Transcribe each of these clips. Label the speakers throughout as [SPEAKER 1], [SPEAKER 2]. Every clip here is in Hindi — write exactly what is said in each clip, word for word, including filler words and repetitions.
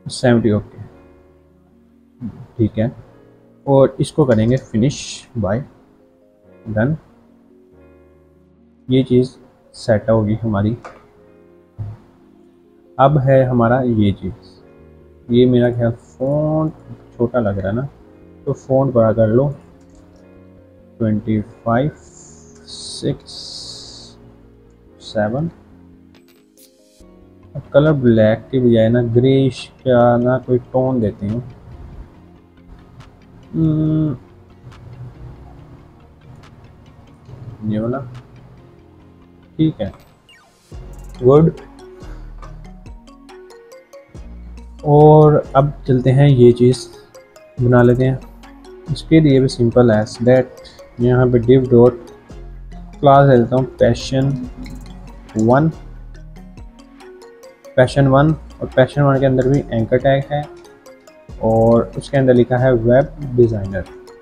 [SPEAKER 1] सेवेंटी ओके, ठीक है। और इसको करेंगे फिनिश बाय डन। ये चीज़ सेट होगी हमारी। अब है हमारा ये चीज़, ये मेरा ख्याल फ़ॉन्ट छोटा लग रहा है ना, तो फ़ॉन्ट बड़ा कर लो, ट्वेंटी फाइव सिक्स सेवन। अब कलर ब्लैक के बजाय ना ग्रेश का ना कोई टोन देते हैं। हम्म, ये वाला ठीक है, गुड। और अब चलते हैं ये चीज़ बना लेते हैं। इसके लिए भी सिंपल एज दैट, यहाँ पे डिव डॉट क्लास दे देता हूँ पैशन वन, पैशन वन। और पैशन वन के अंदर भी एंकर टैग है और उसके अंदर लिखा है वेब डिज़ाइनर,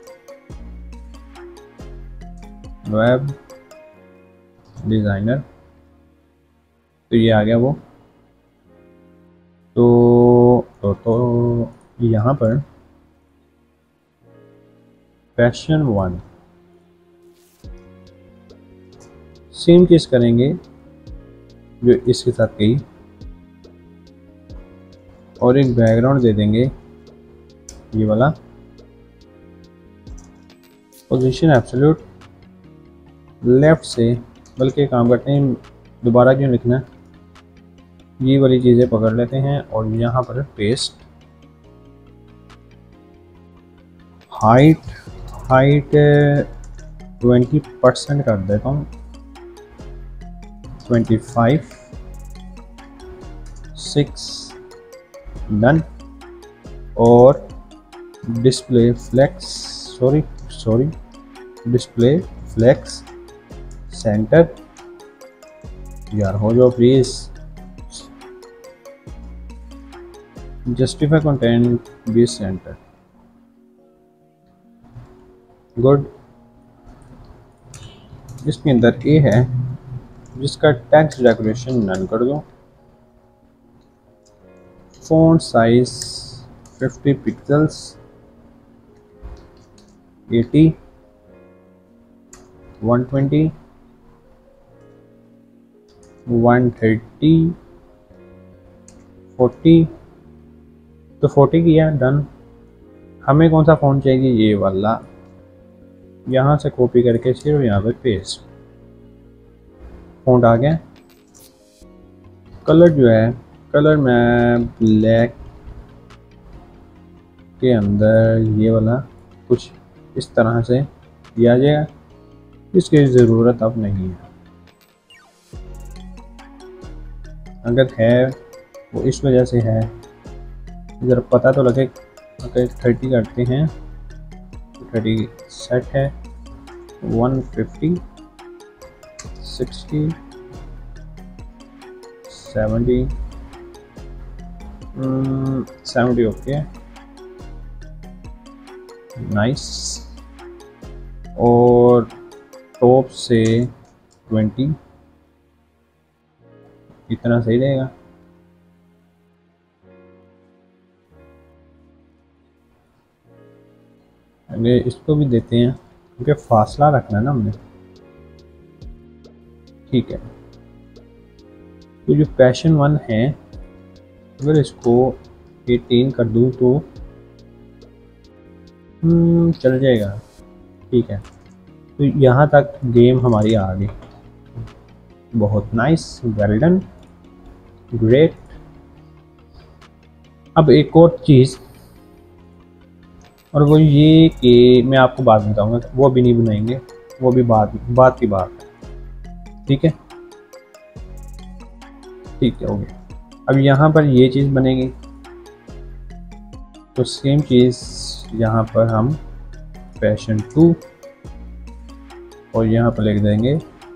[SPEAKER 1] वेब डिज़ाइनर। तो ये आ गया वो। तो तो, तो यहाँ पर पैशन वन सेम चीज़ करेंगे जो इसके साथ गई, और एक बैकग्राउंड दे देंगे ये वाला, पोजीशन एब्सोल्यूट लेफ्ट से। बल्कि काम करते हैं, दोबारा क्यों लिखना है, ये वाली चीज़ें पकड़ लेते हैं और यहाँ पर paste. Height height twenty percent कर देता हूँ, ट्वेंटी फाइव सिक्स डन। और display flex, sorry sorry display flex centre, यार हो जाओ please, justify content be centre, good. इसके अंदर ए है जिसका टेक्स्ट डेकोरेशन नन कर दो, font size fifty pixels, eighty, one twenty, one thirty, forty. तो फोर्टी किया डन। हमें कौन सा फ़ॉन्ट चाहिए, ये वाला, यहाँ से कॉपी करके सिर्फ यहाँ पे पेस्ट, फ़ॉन्ट आ गया। कलर जो है, कलर मैं ब्लैक के अंदर ये वाला कुछ इस तरह से दिया जाएगा, इसकी ज़रूरत अब नहीं है। अगर है वो इस वजह से है, इधर पता तो लगे। अगर थर्टी करते हैं, थर्टी सेट है, one fifty, sixty, seventy, seventy okay, nice. और टॉप से ट्वेंटी, इतना सही रहेगा। अगर इसको भी देते हैं क्योंकि फासला रखना है ना हमने, ठीक है। तो जो पैशन वन है, अगर इसको एटीन कर दूँ तो हम्म, चल जाएगा, ठीक है। तो यहाँ तक गेम हमारी आ गई, बहुत नाइस, वेल डन, ग्रेट। अब एक और चीज़, और वो ये कि मैं आपको बात बताऊंगा, वो भी नहीं बनाएंगे, वो भी बात बात की बात है, ठीक है ठीक है, हो गया। अब यहाँ पर ये चीज़ बनेगी, तो सेम चीज़ यहाँ पर हम पैशन टू, और यहाँ पर लिख देंगे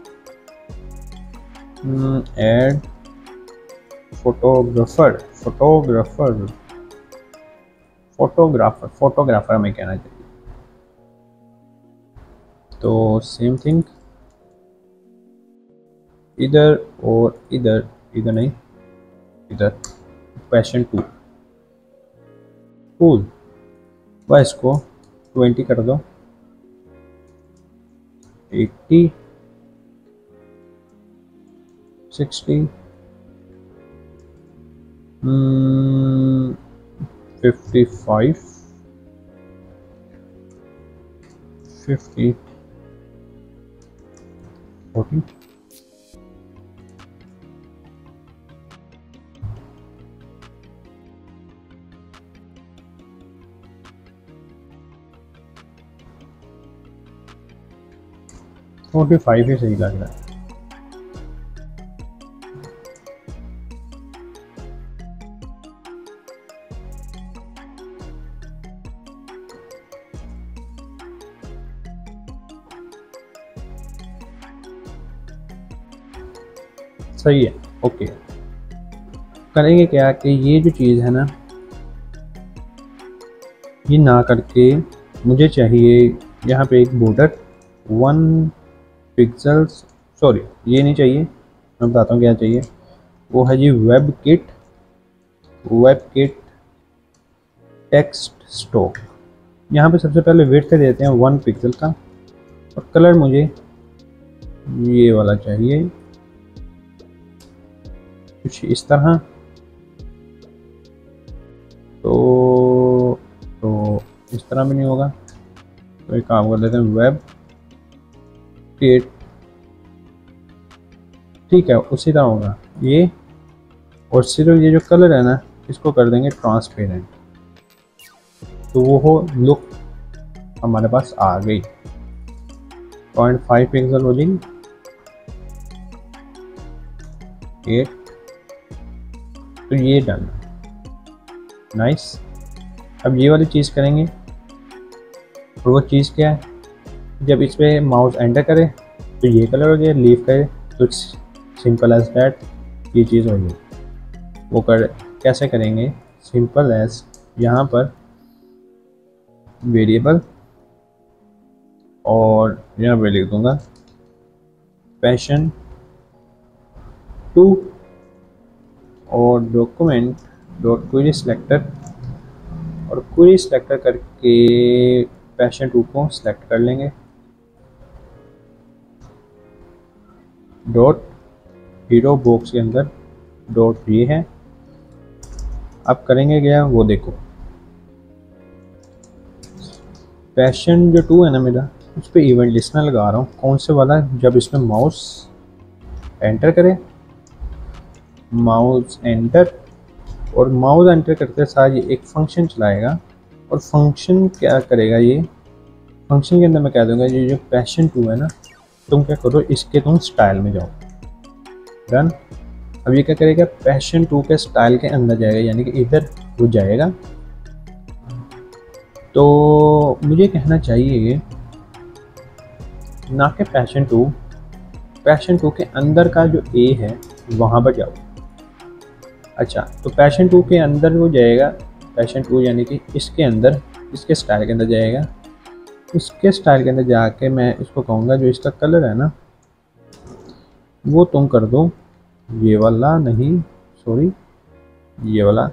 [SPEAKER 1] add photographer, photographer photographer photographer हमें कहना चाहिए। तो सेम थिंग इधर और इधर, इधर नहीं, इधर पैशन टू, कूल। बस इसको ट्वेंटी कर दो, eighty, sixty, fifty five, fifty, forty, forty five ही सही लग रहा है। सही है, ओके। करेंगे क्या कि ये जो चीज़ है ना, ये ना करके मुझे चाहिए यहाँ पे एक बॉर्डर वन पिक्सल्स, सॉरी ये नहीं चाहिए, मैं बताता हूँ क्या चाहिए। वो है जी webkit, webkit text stroke. यहाँ पे सबसे पहले विड्थ देते हैं वन पिक्सल का, और कलर मुझे ये वाला चाहिए, कुछ इस तरह। तो तो इस तरह भी नहीं होगा, तो एक काम कर लेते हैं वेब किट, ठीक है उसी तरह होगा ये। और सिर्फ ये जो कलर है ना, इसको कर देंगे ट्रांसपेरेंट, तो वो हो लुक हमारे पास आ गई। पॉइंट फाइव पिक्सल हो जाएगी, एट, तो ये डन, नाइस। अब ये वाली चीज़ करेंगे, और वो चीज़ क्या है, जब इस पर माउस एंटर करे तो ये कलर हो गया, लीव करे तो सिंपल एज दैट ये चीज़ हो गई। वो कर कैसे करेंगे, सिंपल एज यहाँ पर वेरिएबल, और यहाँ पे लिख दूंगा पैशन टू, और डॉक्यूमेंट डॉट क्वेरी सिलेक्टर, और क्वेरी सिलेक्टर करके पैशन टू को सिलेक्ट कर लेंगे, डॉट हीरो बॉक्स के अंदर डॉट ये है। अब करेंगे क्या, वो देखो पैशन जो टू है ना मेरा, उस पर इवेंट लिस्टनर लगा रहा हूँ। कौन से वाला, जब इसमें माउस एंटर करे, माउस एंटर, और माउस एंटर करते साथ ये एक फंक्शन चलाएगा, और फंक्शन क्या करेगा, ये फंक्शन के अंदर मैं कह दूंगा ये जो पैशन टू है ना, तुम क्या करो, इसके तुम स्टाइल में जाओ, डन। अब ये क्या करेगा, पैशन टू के स्टाइल के अंदर जाएगा, यानी कि इधर वो जाएगा। तो मुझे कहना चाहिए ना कि पैशन टू, पैशन टू के अंदर का जो ए है वहाँ पर जाओ। अच्छा, तो पैशन टू के अंदर वो जाएगा, पैशन टू यानी कि इसके अंदर, इसके स्टाइल के अंदर जाएगा। इसके स्टाइल के अंदर जाके मैं इसको कहूँगा जो इसका कलर है ना, वो तुम कर दो ये वाला, नहीं सॉरी ये वाला,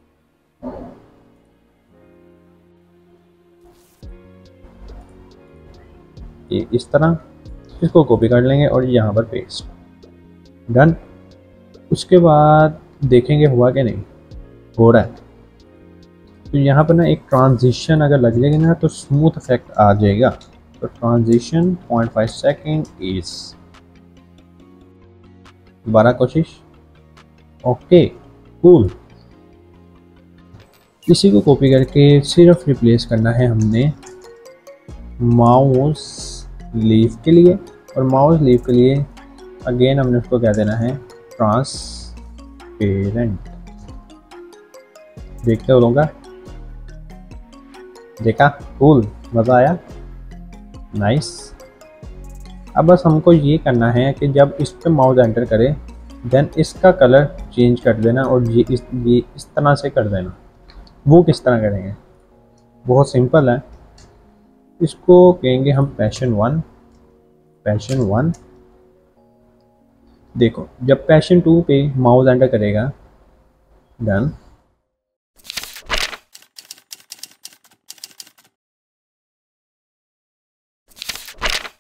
[SPEAKER 1] ये इस तरह। इसको कॉपी कर लेंगे और यहाँ पर पेस्ट, डन। उसके बाद देखेंगे हुआ कि नहीं हो रहा है। तो यहाँ पर ना एक ट्रांजिशन अगर लग जाएगी ना, तो स्मूथ इफेक्ट आ जाएगा। तो transition point five second is, दोबारा कोशिश, ओके कूल। इसी को कॉपी करके सिर्फ रिप्लेस करना है हमने माउस लीफ के लिए, और माउस लीफ के लिए अगेन हमने उसको क्या देना है, ट्रांसपेरेंट। देखते हो लोग, देखा, कूल, मज़ा आया, नाइस। अब बस हमको ये करना है कि जब इस पे माउस एंटर करे देन इसका कलर चेंज कर देना, और ये इस ये इस तरह से कर देना। वो किस तरह करेंगे, बहुत सिंपल है। इसको कहेंगे हम पैशन वन, पैशन वन। देखो जब पैशन टू पे माउस एंटर करेगा, डन,